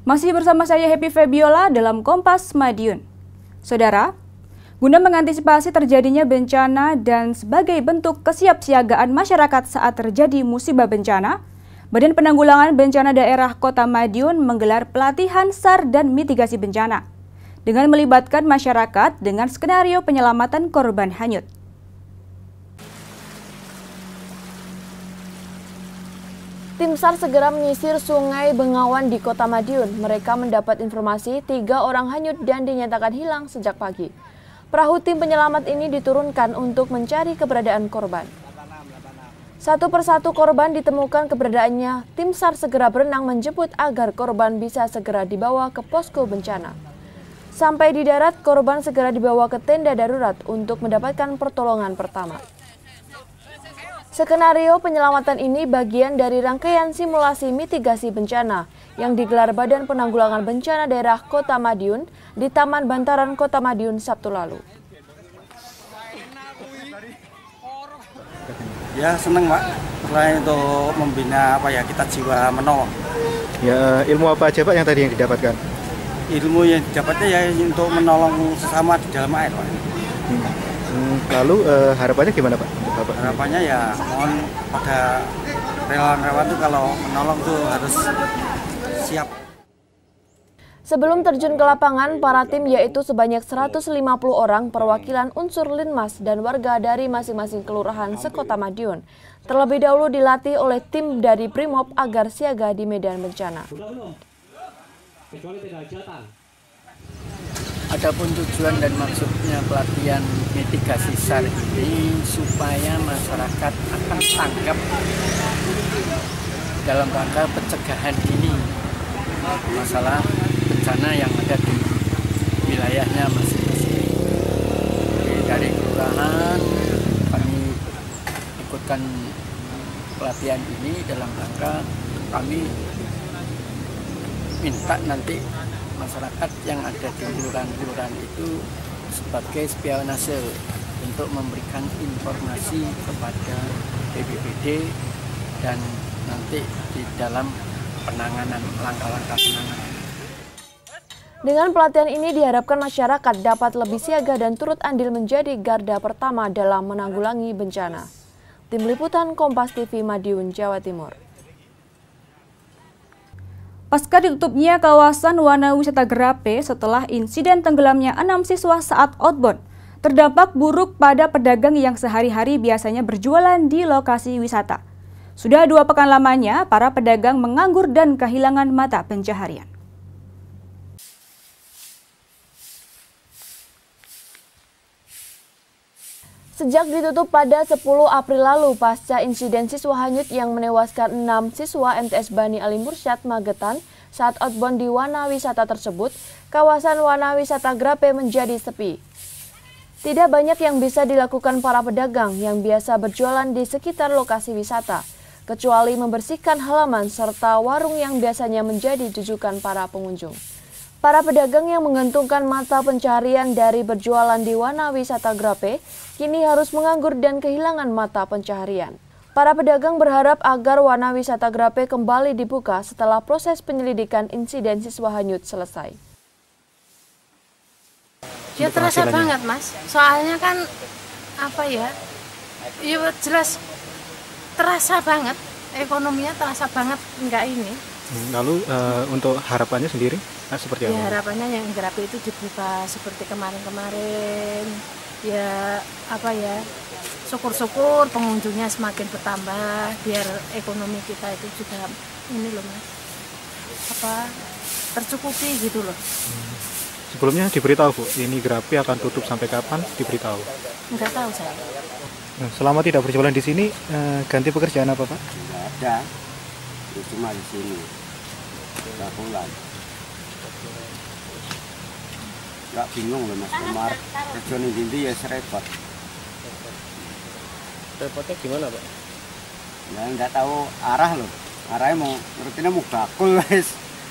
Masih bersama saya Happy Febiola dalam Kompas Madiun. Saudara, guna mengantisipasi terjadinya bencana dan sebagai bentuk kesiapsiagaan masyarakat saat terjadi musibah bencana, Badan Penanggulangan Bencana Daerah Kota Madiun menggelar pelatihan SAR dan mitigasi bencana dengan melibatkan masyarakat dengan skenario penyelamatan korban hanyut. Tim SAR segera menyisir Sungai Bengawan di Kota Madiun. Mereka mendapat informasi 3 orang hanyut dan dinyatakan hilang sejak pagi. Perahu tim penyelamat ini diturunkan untuk mencari keberadaan korban. Satu persatu korban ditemukan keberadaannya. Tim SAR segera berenang menjemput agar korban bisa segera dibawa ke posko bencana. Sampai di darat, korban segera dibawa ke tenda darurat untuk mendapatkan pertolongan pertama. Skenario penyelamatan ini bagian dari rangkaian simulasi mitigasi bencana yang digelar Badan Penanggulangan Bencana Daerah Kota Madiun di Taman Bantaran Kota Madiun Sabtu lalu. Ya seneng Pak, selain untuk membina kita jiwa menolong. Ya ilmu apa aja Pak yang tadi yang didapatkan? Ilmu yang didapatnya ya untuk menolong sesama di dalam air Pak. Lalu harapannya gimana Pak? Harapannya ya mohon pada relawan-relawan itu kalau menolong tuh harus siap. Sebelum terjun ke lapangan, para tim yaitu sebanyak 150 orang perwakilan unsur Linmas dan warga dari masing-masing kelurahan sekota Madiun terlebih dahulu dilatih oleh tim dari Brimob agar siaga di medan bencana. Adapun tujuan dan maksudnya pelatihan mitigasi SAR ini supaya masyarakat akan tanggap dalam rangka pencegahan dini masalah bencana yang ada di wilayahnya masing-masing. Dari kelurahan kami ikutkan pelatihan ini dalam rangka kami minta nanti masyarakat yang ada di kelurahan-kelurahan itu sebagai spionase untuk memberikan informasi kepada BPBD dan nanti di dalam penanganan langkah-langkah penanganan. Dengan pelatihan ini diharapkan masyarakat dapat lebih siaga dan turut andil menjadi garda pertama dalam menanggulangi bencana. Tim Liputan Kompas TV Madiun, Jawa Timur. Pasca ditutupnya kawasan Wana Wisata Gerape setelah insiden tenggelamnya 6 siswa saat outbound, terdampak buruk pada pedagang yang sehari-hari biasanya berjualan di lokasi wisata. Sudah 2 pekan lamanya, para pedagang menganggur dan kehilangan mata pencaharian. Sejak ditutup pada 10 April lalu pasca insiden siswa hanyut yang menewaskan 6 siswa MTS Bani Ali Mursyad Magetan saat outbound di Wana Wisata tersebut, kawasan Wana Wisata Gerape menjadi sepi. Tidak banyak yang bisa dilakukan para pedagang yang biasa berjualan di sekitar lokasi wisata, kecuali membersihkan halaman serta warung yang biasanya menjadi jujukan para pengunjung. Para pedagang yang menggantungkan mata pencaharian dari berjualan di Wana Wisata Gerape kini harus menganggur dan kehilangan mata pencaharian. Para pedagang berharap agar Wana Wisata Gerape kembali dibuka setelah proses penyelidikan insiden siswa hanyut selesai. Ya terasa banget Mas, soalnya kan ya jelas terasa banget, ekonominya terasa banget enggak ini. Lalu untuk harapannya sendiri seperti apa? Ya harapannya yang Gerape itu dibuka seperti kemarin-kemarin. Ya syukur-syukur pengunjungnya semakin bertambah biar ekonomi kita itu juga ini loh Mas. Tercukupi gitu loh. Sebelumnya diberitahu Bu, ini Gerape akan tutup sampai kapan diberitahu? Enggak tahu saya. Nah, selama tidak berjualan di sini ganti pekerjaan apa Pak? Nggak ada, cuma di sini. Nggak pulang. Nggak bingung loh Mas, kemarin kerjaan ini ya serepot. Repotnya gimana Pak? Ya nggak tahu arah loh, arahnya rutinnya mau bakul guys.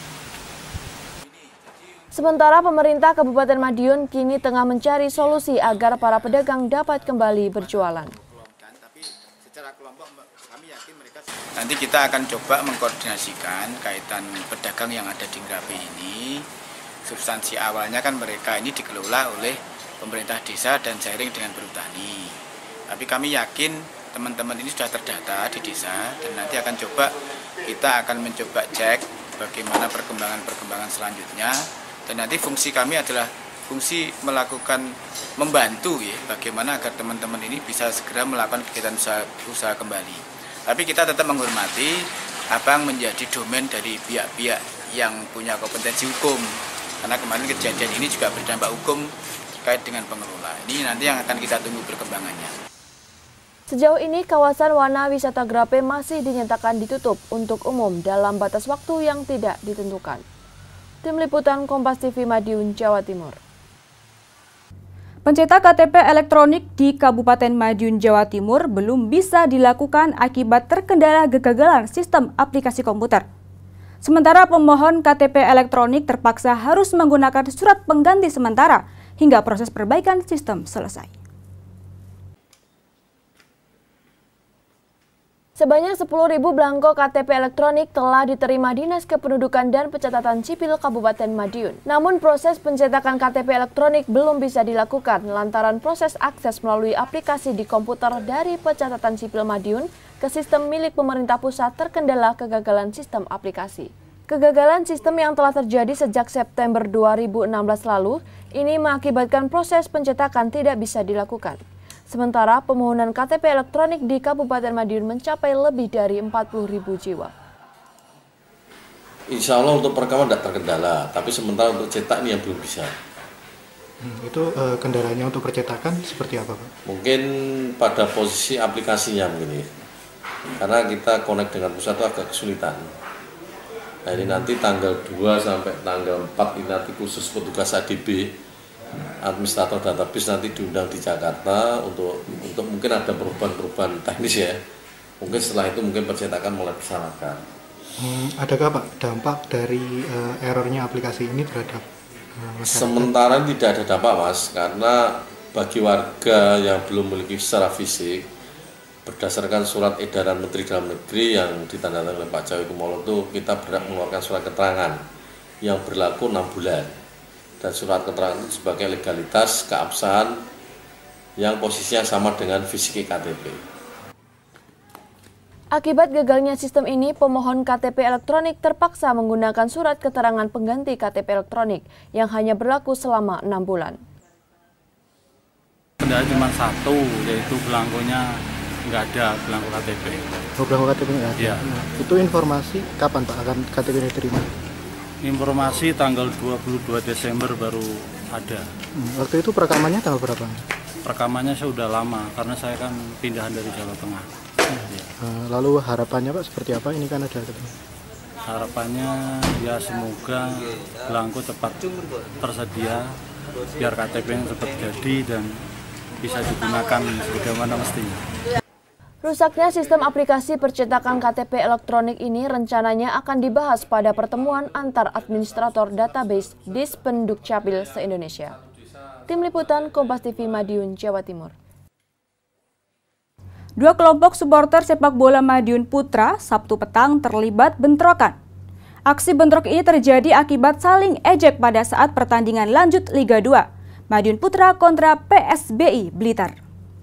Sementara pemerintah Kabupaten Madiun kini tengah mencari solusi agar para pedagang dapat kembali berjualan. Tapi secara kelompok Nanti kita akan coba mengkoordinasikan kaitan pedagang yang ada di Grape ini. Substansi awalnya kan mereka ini dikelola oleh pemerintah desa dan sharing dengan perhutani. Tapi kami yakin teman-teman ini sudah terdata di desa dan nanti kita akan mencoba cek bagaimana perkembangan selanjutnya. Dan nanti fungsi kami adalah fungsi membantu ya, bagaimana agar teman-teman ini bisa segera melakukan kegiatan usaha kembali. Tapi kita tetap menghormati apa yang menjadi domain dari pihak-pihak yang punya kompetensi hukum. Karena kemarin kejadian ini juga berdampak hukum terkait dengan pengelola. Ini nanti yang akan kita tunggu perkembangannya. Sejauh ini kawasan Wana Wisata Grape masih dinyatakan ditutup untuk umum dalam batas waktu yang tidak ditentukan. Tim Liputan Kompas TV Madiun, Jawa Timur. Pencetak KTP elektronik di Kabupaten Madiun, Jawa Timur belum bisa dilakukan akibat terkendala kegagalan sistem aplikasi komputer. Sementara pemohon KTP elektronik terpaksa harus menggunakan surat pengganti sementara hingga proses perbaikan sistem selesai. Sebanyak 10.000 belangko KTP elektronik telah diterima Dinas Kependudukan dan Pencatatan Sipil Kabupaten Madiun. Namun proses pencetakan KTP elektronik belum bisa dilakukan lantaran proses akses melalui aplikasi di komputer dari Pencatatan Sipil Madiun ke sistem milik pemerintah pusat terkendala kegagalan sistem aplikasi. Kegagalan sistem yang telah terjadi sejak September 2016 lalu ini mengakibatkan proses pencetakan tidak bisa dilakukan. Sementara permohonan KTP elektronik di Kabupaten Madiun mencapai lebih dari 40.000 jiwa. Insya Allah untuk perekaman tidak terkendala, tapi sementara untuk cetak ini yang belum bisa. Itu kendalanya untuk percetakan seperti apa, Pak? Mungkin pada posisi aplikasinya begini, karena kita connect dengan pusat itu agak kesulitan. Nah ini nanti tanggal 2 sampai tanggal 4 ini nanti khusus petugas ADB, administrator database nanti diundang di Jakarta untuk mungkin ada perubahan-perubahan teknis ya. Mungkin setelah itu mungkin percetakan mulai disalahkan. Adakah Pak dampak dari errornya aplikasi ini terhadap masyarakat? Sementara tidak ada dampak Mas, karena bagi warga yang belum memiliki secara fisik, berdasarkan surat edaran Menteri Dalam Negeri yang ditandatangani oleh Pak Cawi Kumolo itu kita berhak mengeluarkan surat keterangan yang berlaku 6 bulan. Dan surat keterangan itu sebagai legalitas keabsahan yang posisinya sama dengan fisik KTP. Akibat gagalnya sistem ini, pemohon KTP elektronik terpaksa menggunakan surat keterangan pengganti KTP elektronik yang hanya berlaku selama 6 bulan. Kendala cuma satu, yaitu belangkonya nggak ada, belangko KTP. Oh, belangko KTP nggak ada? Ya. Nah, itu informasi kapan Pak akan KTP diterima? Informasi tanggal 22 Desember baru ada. Waktu itu perekamannya tanggal berapa? Rekamannya saya udah lama, karena saya kan pindahan dari Jawa Tengah. Lalu harapannya Pak seperti apa? Ini kan ada harapannya ya semoga belangko cepat tersedia, biar KTP-nya cepat jadi dan bisa digunakan sebagaimana mestinya. Rusaknya sistem aplikasi percetakan KTP elektronik ini rencananya akan dibahas pada pertemuan antar administrator database Dispendukcapil se-Indonesia. Tim Liputan Kompas TV Madiun, Jawa Timur. Dua kelompok supporter sepak bola Madiun Putra Sabtu petang terlibat bentrokan. Aksi bentrok ini terjadi akibat saling ejek pada saat pertandingan lanjut Liga 2 Madiun Putra kontra PSBI Blitar.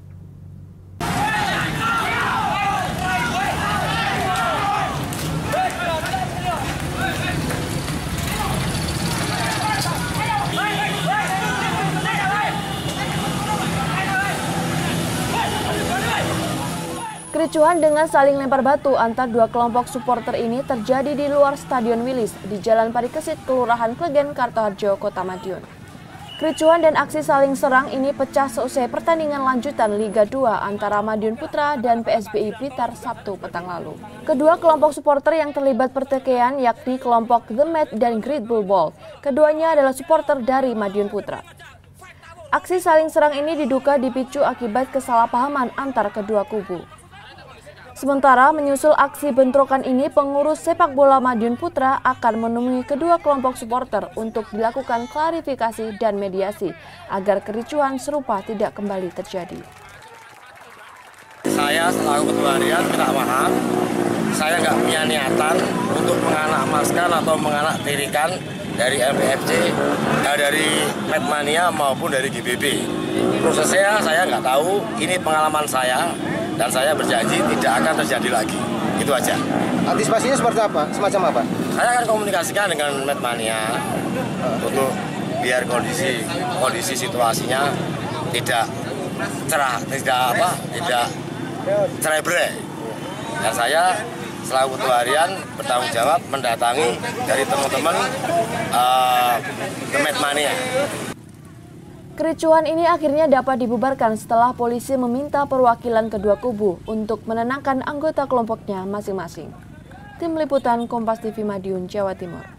Kericuhan dengan saling lempar batu antar dua kelompok supporter ini terjadi di luar Stadion Wilis di Jalan Parikesit, Kelurahan Klegen, Kartoharjo, Kota Madiun. Kericuhan dan aksi saling serang ini pecah seusai pertandingan lanjutan Liga 2 antara Madiun Putra dan PSBI Blitar Sabtu petang lalu. Kedua kelompok supporter yang terlibat pertikaian yakni kelompok The Met dan Great Bull Ball. Keduanya adalah supporter dari Madiun Putra. Aksi saling serang ini diduga dipicu akibat kesalahpahaman antar kedua kubu. Sementara menyusul aksi bentrokan ini, pengurus sepak bola Madiun Putra akan menemui kedua kelompok supporter untuk dilakukan klarifikasi dan mediasi agar kericuhan serupa tidak kembali terjadi. Saya selaku ketua harian minta maaf. Saya nggak punya niatan untuk menganak-emaskan atau menganak-tirikan dari MPFC, dari Medmania maupun dari GBB. Prosesnya saya nggak tahu, ini pengalaman saya dan saya berjanji tidak akan terjadi lagi. Itu aja. Antisipasinya seperti apa? Semacam apa? Saya akan komunikasikan dengan Medmania untuk biar kondisi situasinya tidak tidak cerai-berai. Dan saya selaku ketua harian bertanggung jawab mendatangi dari teman-teman Medmania. Kericuhan ini akhirnya dapat dibubarkan setelah polisi meminta perwakilan kedua kubu untuk menenangkan anggota kelompoknya masing-masing. Tim Liputan Kompas TV Madiun, Jawa Timur.